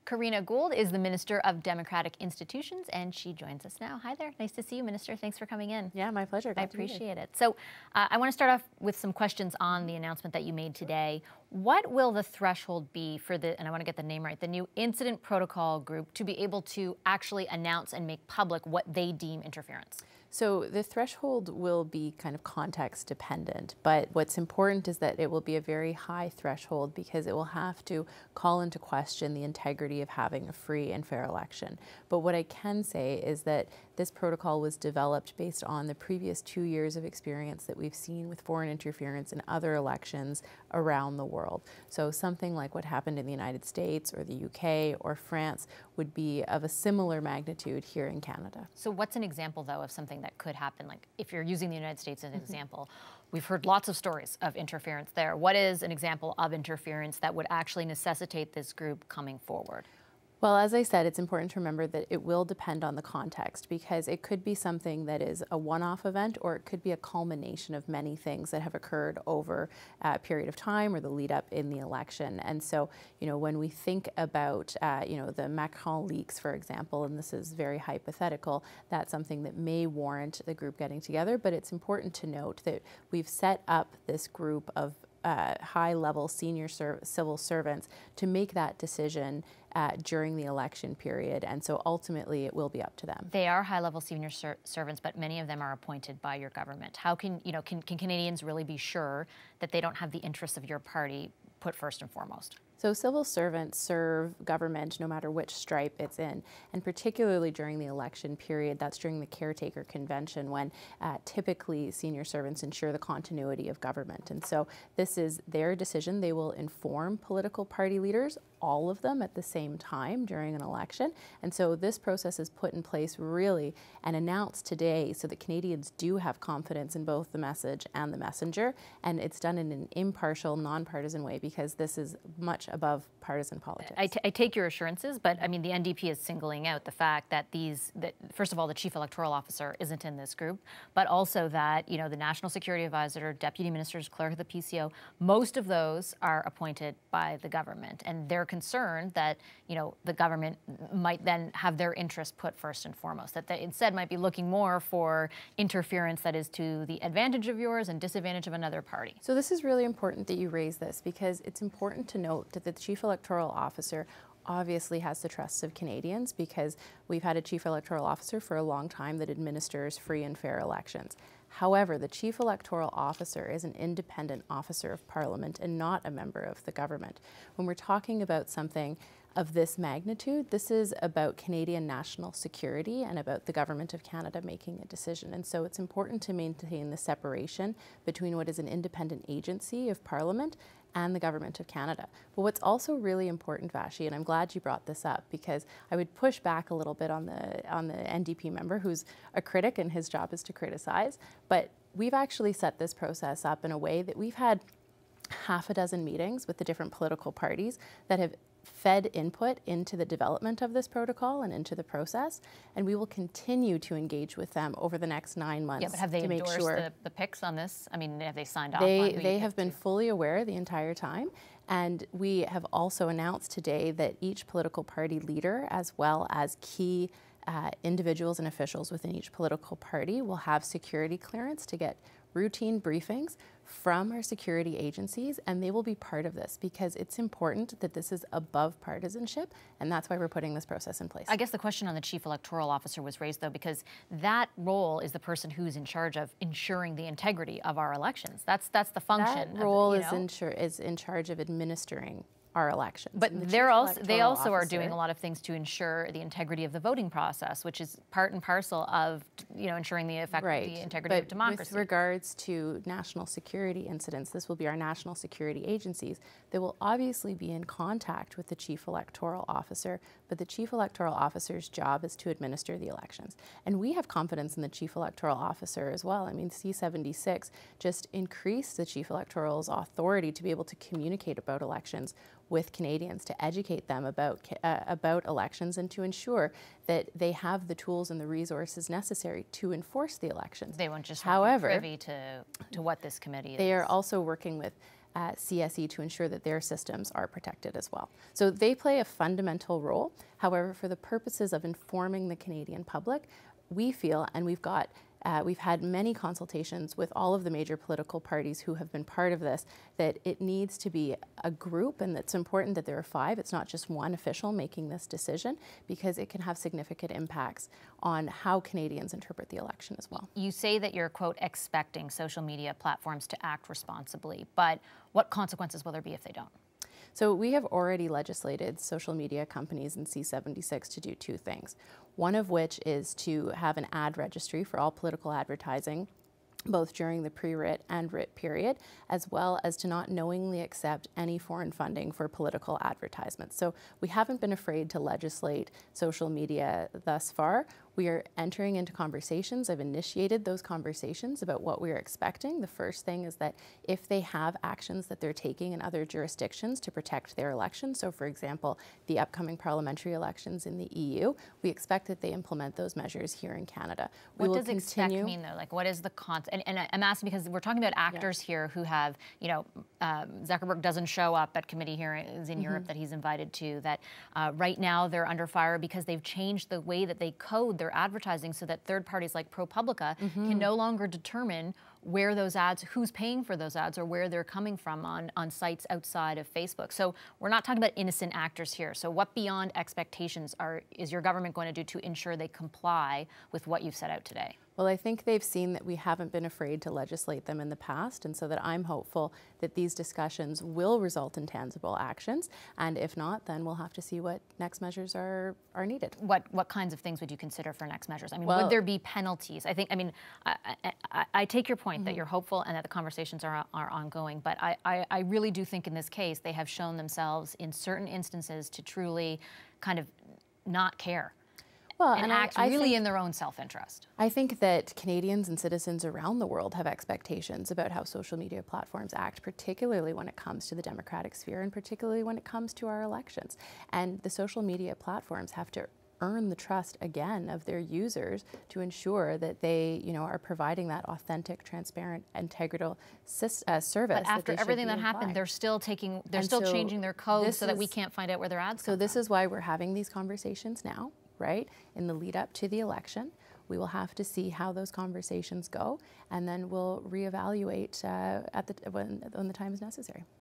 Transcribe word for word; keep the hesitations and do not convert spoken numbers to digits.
Karina Gould is the Minister of Democratic Institutions, and she joins us now. Hi there. Nice to see you, Minister. Thanks for coming in. Yeah, my pleasure. Glad I appreciate it. So uh, I want to start off with some questions on the announcement that you made today. What will the threshold be for the, and I want to get the name right, the new incident protocol group to be able to actually announce and make public what they deem interference? So the threshold will be kind of context dependent, but what's important is that it will be a very high threshold because it will have to call into question the integrity of having a free and fair election. But what I can say is that this protocol was developed based on the previous two years of experience that we've seen with foreign interference in other elections around the world. So something like what happened in the United States or the U K or France would be of a similar magnitude here in Canada. So what's an example, though, of something that could happen? Like if you're using the United States as an mm-hmm. example, we've heard lots of stories of interference there. What is an example of interference that would actually necessitate this group coming forward? Well, as I said, it's important to remember that it will depend on the context because it could be something that is a one-off event or it could be a culmination of many things that have occurred over a period of time or the lead up in the election. And so, you know, when we think about, uh, you know, the Macron leaks, for example, and this is very hypothetical, that's something that may warrant the group getting together. But it's important to note that we've set up this group of Uh, high-level senior ser civil servants to make that decision uh, during the election period, and so ultimately it will be up to them. They are high-level senior ser servants, but many of them are appointed by your government. How can you know can, can Canadians really be sure that they don't have the interests of your party put first and foremost? So civil servants serve government no matter which stripe it's in, and particularly during the election period, that's during the caretaker convention when uh, typically senior servants ensure the continuity of government. And so this is their decision. They will inform political party leaders, all of them at the same time during an election. And so this process is put in place really and announced today so that Canadians do have confidence in both the message and the messenger. And it's done in an impartial, nonpartisan way because this is much above partisan politics. I, t I take your assurances, but I mean the N D P is singling out the fact that these, that first of all, the chief electoral officer isn't in this group, but also that you know the National Security Advisor, deputy ministers, clerk of the P C O, most of those are appointed by the government, and they're concerned that you know the government might then have their interests put first and foremost. That they instead might be looking more for interference that is to the advantage of yours and disadvantage of another party. So this is really important that you raise this because it's important to note that the chief electoral officer obviously has the trust of Canadians because we've had a chief electoral officer for a long time that administers free and fair elections. However, the chief electoral officer is an independent officer of Parliament and not a member of the government. When we're talking about something of this magnitude, this is about Canadian national security and about the Government of Canada making a decision. And so it's important to maintain the separation between what is an independent agency of Parliament and the Government of Canada. But what's also really important, Vashi, and I'm glad you brought this up because I would push back a little bit on the, on the N D P member who's a critic and his job is to criticize, but we've actually set this process up in a way that we've had half a dozen meetings with the different political parties that have fed input into the development of this protocol and into the process, and we will continue to engage with them over the next nine months. Yeah, but have they to make endorsed sure the, the picks on this? I mean, have they signed off they, on who They you have been to? fully aware the entire time, and we have also announced today that each political party leader, as well as key uh, individuals and officials within each political party, will have security clearance to get routine briefings from our security agencies, and they will be part of this because it's important that this is above partisanship, and that's why we're putting this process in place. I guess the question on the chief electoral officer was raised, though, because that role is the person who's in charge of ensuring the integrity of our elections. That's that's the function. That role of, is, insure, is in charge of administering our elections. But the they're also they also officer, are doing a lot of things to ensure the integrity of the voting process, which is part and parcel of you know ensuring the effect, right. the integrity but of democracy. With regards to national security incidents, this will be our national security agencies that will obviously be in contact with the chief electoral officer, but the chief electoral officer's job is to administer the elections. And we have confidence in the chief electoral officer as well. I mean, C seventy-six just increased the chief electoral's authority to be able to communicate about elections with Canadians, to educate them about uh, about elections and to ensure that they have the tools and the resources necessary to enforce the elections. They won't just However, be privy to, to what this committee is. They are also working with uh, C S E to ensure that their systems are protected as well. So they play a fundamental role. However, for the purposes of informing the Canadian public, we feel, and we've got Uh, we've had many consultations with all of the major political parties who have been part of this, that it needs to be a group, and it's important that there are five. It's not just one official making this decision, because it can have significant impacts on how Canadians interpret the election as well. You say that you're, quote, expecting social media platforms to act responsibly, but what consequences will there be if they don't? So we have already legislated social media companies in C seventy-six to do two things. One of which is to have an ad registry for all political advertising, both during the pre-writ and writ period, as well as to not knowingly accept any foreign funding for political advertisements. So we haven't been afraid to legislate social media thus far. We are entering into conversations. I've initiated those conversations about what we're expecting. The first thing is that if they have actions that they're taking in other jurisdictions to protect their elections, so for example, the upcoming parliamentary elections in the E U, we expect that they implement those measures here in Canada. We what does expect mean though? Like, what is the concept? And, and I'm asking because we're talking about actors yeah. here who have, you know, um, Zuckerberg doesn't show up at committee hearings in mm-hmm. Europe that he's invited to, that uh, right now they're under fire because they've changed the way that they code their advertising so that third parties like ProPublica mm-hmm. can no longer determine where those ads, who's paying for those ads, or where they're coming from on, on sites outside of Facebook. So we're not talking about innocent actors here. So what beyond expectations are is your government going to do to ensure they comply with what you've set out today? Well, I think they've seen that we haven't been afraid to legislate them in the past, and so that I'm hopeful that these discussions will result in tangible actions, and if not, then we'll have to see what next measures are, are needed. What what kinds of things would you consider for next measures? I mean, well, would there be penalties? I think, I mean, I, I, I take your point mm-hmm. that you're hopeful and that the conversations are, are ongoing, but I, I, I really do think in this case they have shown themselves in certain instances to truly kind of not care. Well, and, and act I, I really think, in their own self-interest. I think that Canadians and citizens around the world have expectations about how social media platforms act, particularly when it comes to the democratic sphere and particularly when it comes to our elections. And the social media platforms have to earn the trust again of their users to ensure that they, you know, are providing that authentic, transparent, integral uh, service. But after that everything that happened, they're still taking, they're and still so changing their code so that is, we can't find out where their ads so come this from. is why we're having these conversations now. Right, in the lead up to the election. We will have to see how those conversations go, and then we'll reevaluate uh, at the when, when the time is necessary.